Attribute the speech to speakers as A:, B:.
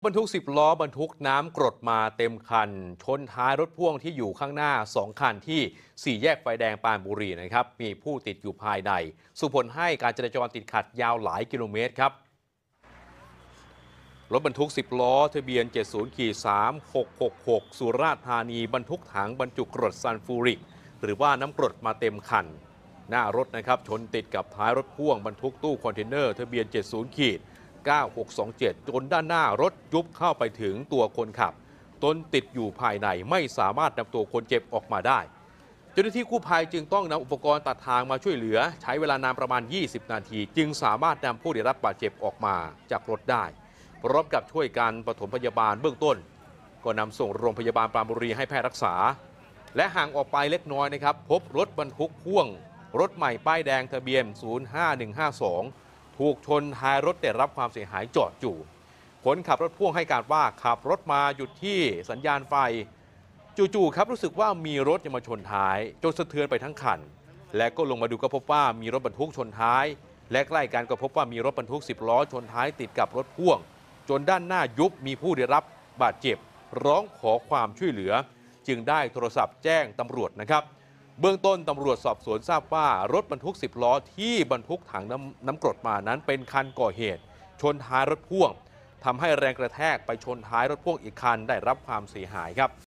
A: บรรทุก10 ล้อบรรทุกน้ำกรดมาเต็มคันชนท้ายรถพ่วงที่อยู่ข้างหน้า2 คันที่4 แยกไฟแดงปรานบุรีนะครับมีผู้ติดอยู่ภายในส่งผลให้การจราจรติดขัดยาวหลายกิโลเมตรครับรถบรรทุก10 ล้อทะเบียน 70-3666 สุราษฎร์ธานีบรรทุกถังบรรจุกรดซัลฟูริกหรือว่าน้ำกรดมาเต็มคันหน้ารถนะครับชนติดกับท้ายรถพ่วงบรรทุกตู้คอนเทนเนอร์ทะเบียน 70-9627 จนด้านหน้ารถยุบเข้าไปถึงตัวคนขับต้นติดอยู่ภายในไม่สามารถนำตัวคนเจ็บออกมาได้เจ้าหน้าที่กู้ภัยจึงต้องนำอุปกรณ์ตัดทางมาช่วยเหลือใช้เวลานานประมาณ 20 นาทีจึงสามารถนำผู้ได้รับบาดเจ็บออกมาจากรถได้พร้อมกับช่วยการปฐมพยาบาลเบื้องต้นก็นำส่งโรงพยาบาลปรานบุรีให้แพทย์รักษาและห่างออกไปเล็กน้อยนะครับพบรถบรรทุกพ่วงรถใหม่ป้ายแดงทะเบียน 05152 ถูกชนท้ายรถได้รับความเสียหายจอดอยู่คนขับรถพ่วงให้การว่าขับรถมาหยุดที่สัญญาณไฟจู่ๆครับรู้สึกว่ามีรถจะมาชนท้ายจนสะเทือนไปทั้งคันและก็ลงมาดูก็พบว่ามีรถบรรทุกชนท้ายและใกล้กันก็พบว่ามีรถบรรทุก10 ล้อชนท้ายติดกับรถพ่วงจนด้านหน้ายุบมีผู้ได้รับบาดเจ็บร้องขอความช่วยเหลือจึงได้โทรศัพท์แจ้งตำรวจนะครับเบื้องต้นตำรวจสอบสวนทราบว่ารถบรรทุก10 ล้อที่บรรทุกถังน้ำกรดมานั้นเป็นคันก่อเหตุชนท้ายรถพ่วงทำให้แรงกระแทกไปชนท้ายรถพ่วงอีกคันได้รับความเสียหายครับ